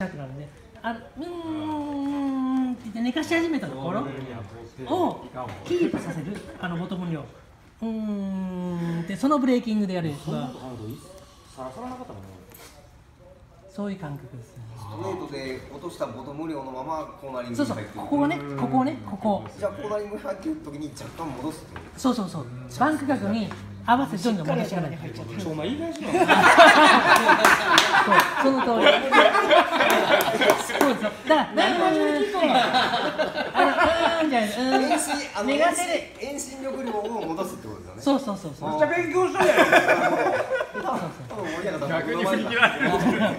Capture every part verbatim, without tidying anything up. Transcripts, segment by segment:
からね、あうーんって言って寝かし始めたところをキープさせる、あのボトム量、うーんってそのブレーキングでやるやつはそういう感覚ですね。 ストレートで落としたボトム量のままコーナリングそうそう、 に入ってる。 ここをね、ここをね、ここ。 じゃあコーナリングに入ってる時に若干戻すっていう。 そうそうそう、バンク角に合わせてどんどん戻しがない。 ちょお前言い返しろ。 そう、その通り。そうですよ。だから、何も言って、あの、うーんじゃない、うーん。 遠心、あの寝かせる。 遠心力量を戻すってことですよね。 そうそうそうそう。 めっちゃ勉強したやん。 逆に振り切られる。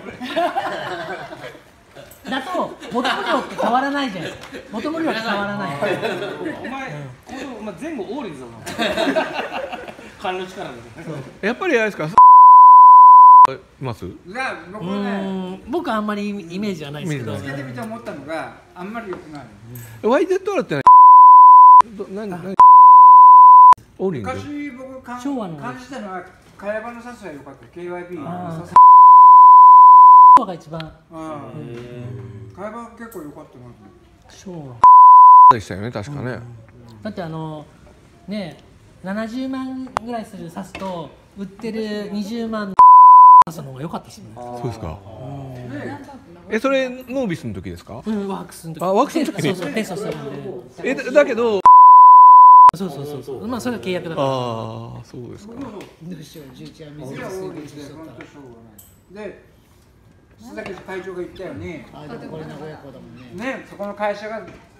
だと、ボトム量って変わらないじゃないですか。ボトム量って変わらない。 お前、これお前前後オーリーズだな。勘の力で。 やっぱりあれですか。います？ じゃあ僕うはね、 ーん、僕はあんまりイメージはないですけど。 つけてみて思ったのがあんまり良くない。 ワイゼットアールって何？何？オーリング。 昔僕感昭和の感じたのは茅場のサスは良かった。ケーワイビーあーのサス。 昭和が一番。 うん。茅場結構良かったな。 昭和。 でしたよね、確かね。 だってあのね、ななじゅうまんぐらいするサスと売ってるにじゅうまんのサスの方が良かったですね。 そうですか。 で、 え、それノービスの時ですか？ うん、ワークスの時。 あ、ワークスの時に。 そうそう、テストするんで。 え、だだけど。 そうそうそうそう。まあそれが契約だから。 ああ、そうですか。 どうしよう、じゅういちは水が水分でフロントショーがない。で、須崎会長が言ったように、 あ、でもこれ名古屋港だもんね。 ね、そこの会社が